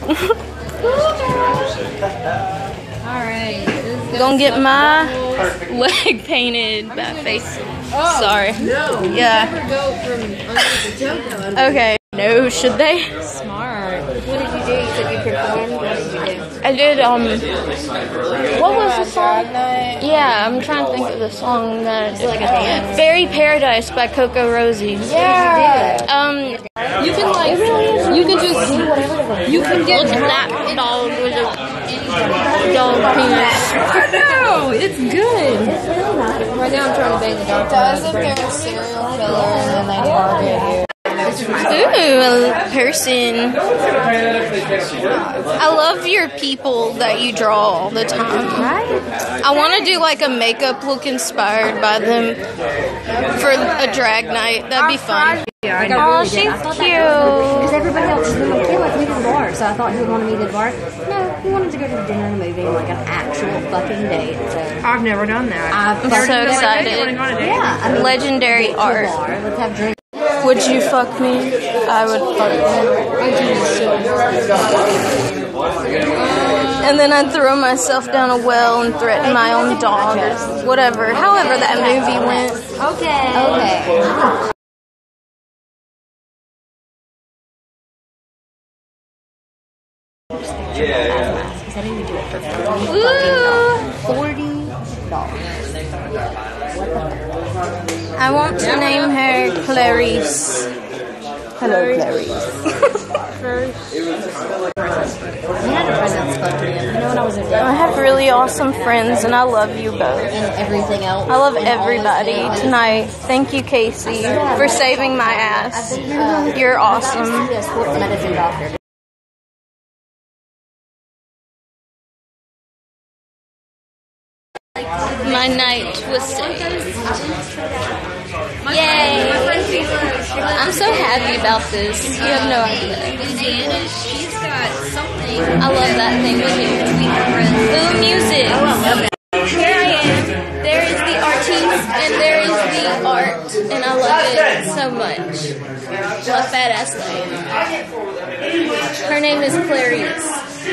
Alright. Gonna get my leg painted by Faith. Sorry. No. Yeah. Never go from under the joke. Okay. No, should they? Smart. What did you do? You said you performed. What did you do? I did, what was the song? Yeah, I'm trying to think of the song that... Is it like a dance? Fairy Paradise by Coco Rosie. Yeah. You can like... You can just do whatever. You can get Look at that dog with a dog penis. I know! It's good. Right now I'm trying to bang the dog. Does if they're a serial killer and then they target you? Ooh, a person. I love your people that you draw all the time. I want to do like a makeup look inspired by them for a drag night. That'd be fun. Oh, she's cute. Because everybody else is like, hey, let's meet at the bar. So I thought he would want to meet at the bar. No, he wanted to go to the dinner and a movie, like an actual fucking date. So I've never done that. I'm so excited. yeah, I mean, Legendary art. let's have drinks. Would you fuck me? I would fuck you. And then I'd throw myself down a well and threaten my own dog or whatever. However that movie went. Okay. Because I need to do it for $40. I want to name her Clarice. Hello, Clarice. when I was a I have really awesome friends, and I love you both. And everything else. I love everybody tonight. Thank you, Kaci, for saving my ass. You're awesome. A sports medicine doctor. My night was saved. Yay! I'm so happy about this. You have no idea. She's got something. I love that thing with you. Ooh, music. Here I am. There is the artiste and there is the art, and I love it so much. What a badass lady. Her name is Clarice.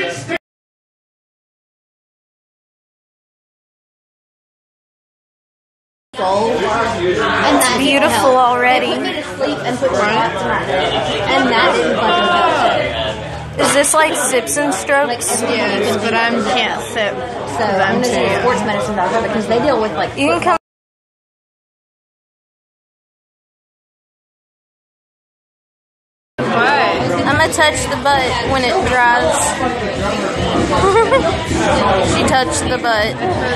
And It's beautiful already. Put me to sleep and put right and that didn't fucking help. Is this like sips and strokes? Yes, but I can't sip. So I'm gonna see a sports medicine doctor because they deal with like. You can come. I'm gonna touch the butt when it dries. She touched the butt.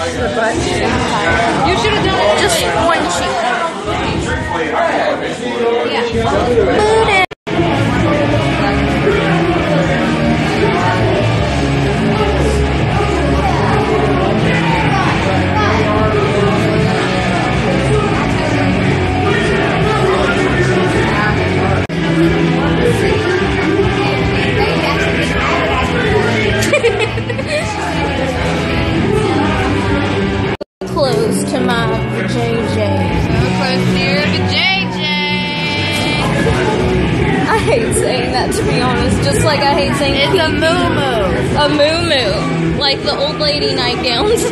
You should have done it. Just one cheek. Close to my JJ. So close near the JJ. I hate saying that, to be honest. Just like I hate saying It's a moo-moo. A moo-moo. Like the old lady nightgowns.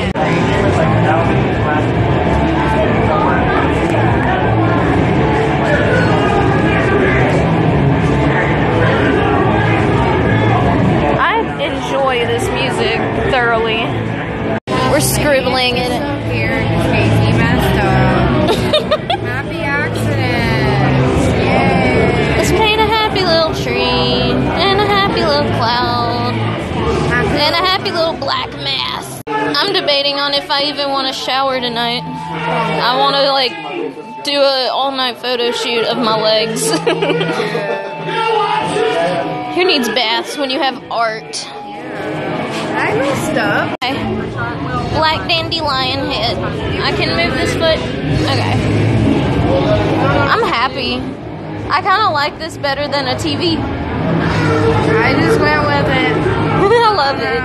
I enjoy this music thoroughly. We're scribbling in it. Here, Kaci messed up. Happy accident. Yay. Let's paint a happy little tree, and a happy little cloud, and a happy little black mass. I'm debating on if I even want to shower tonight. I want to, like, do a all-night photo shoot of my legs. Who needs baths when you have art? I messed up. Okay. Black dandelion head. I can move this foot? Okay. I'm happy. I kind of like this better than a TV. I just went with it. I love it.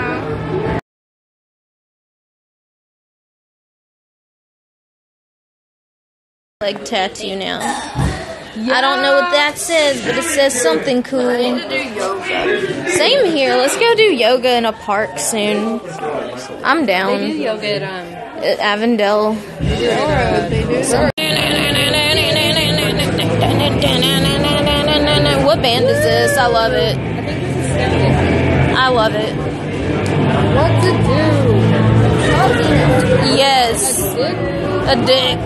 Leg tattoo now. I don't know what that says, but it says something cool. I need to do yoga. Same here. Let's go do yoga in a park soon. I'm down. They do yoga At Avondale. What band is this? I love it. I love it. What's it do? Yes. A dick.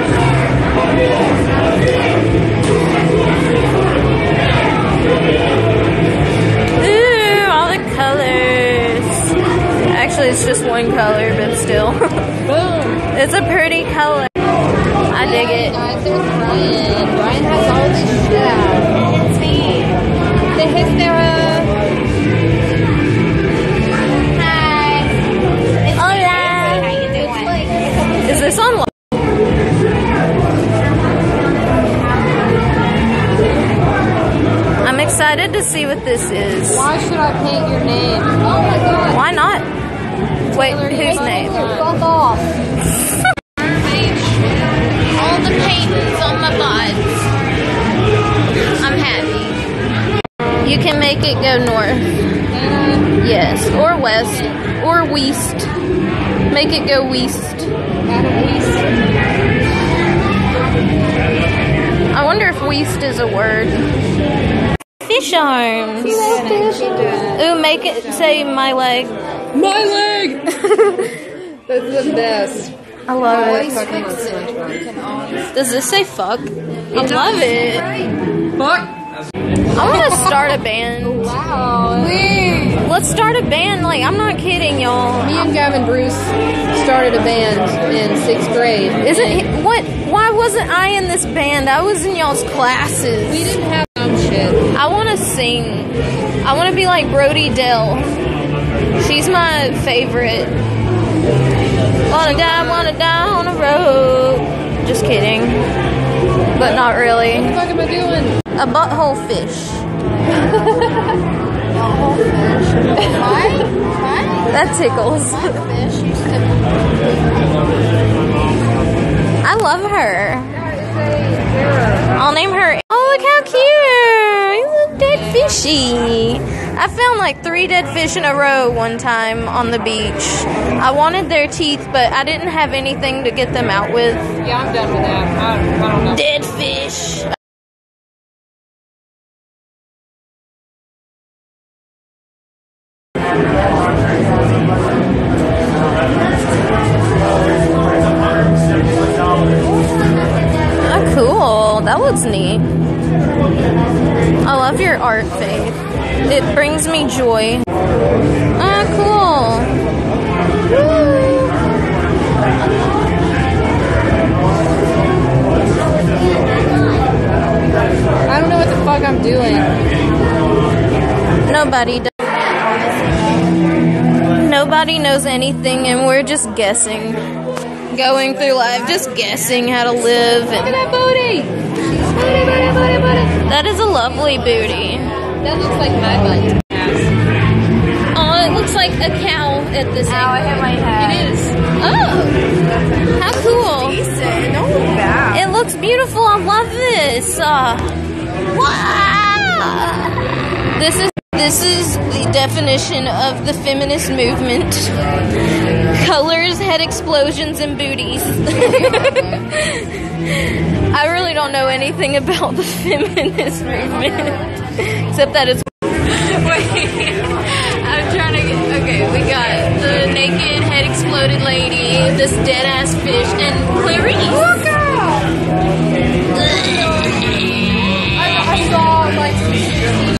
Ooh, all the colors. Actually, it's just one color, but still. It's a pretty color. I dig it. Guys, there's Brian. Brian has all this shit out. It's me. Say hey, Sarah. Hi. Hola. How you doing? Is this on? I'm excited to see what this is. Why should I paint your name? Oh my god. Why not? Wait, whose name? Fuck off. All the paintings on my butt. I'm happy. You can make it go north. Yes, or west, or west. Make it go west. I wonder if west is a word. Fish arms. Ooh, make it say my leg. My leg! That's the best. I love it. Fucking on SpongeBob. Does this say fuck? I love it. Fuck! I want to start a band. Wow. Weird. Let's start a band. Like, I'm not kidding, y'all. Me and Gavin Bruce started a band in 6th grade. What? Why wasn't I in this band? I was in y'all's classes. We didn't have dumb shit. I want to sing. I want to be like Brody Dell. She's my favorite. Wanna die on the road. Just kidding. But not really. What the fuck am I doing? A butthole fish. Why? That tickles. I love her. I'll name her. Oh, look how cute. You look dead fishy. I found like 3 dead fish in a row one time on the beach. I wanted their teeth, but I didn't have anything to get them out with. Yeah, I'm done with that. I don't know. Dead fish. Oh, cool. That looks neat. I love your art, Faith. It brings me joy. Oh, cool. Woo. I don't know what the fuck I'm doing. Nobody does. Nobody knows anything, and we're just guessing. Going through life, just guessing how to live. Look at that booty! Booty. That is a lovely booty. That looks like my butt. Oh, it looks like a cow at this angle. I hit my head. It is. Oh, how cool. Decent. Don't look bad. It looks beautiful. I love this. Wow. This is the definition of the feminist movement. Colors, head explosions, and booties. I really don't know anything about the feminist movement, except that it's... Wait, I'm trying to get... Okay, we got the naked, head exploded lady, this dead-ass fish, and Clarice.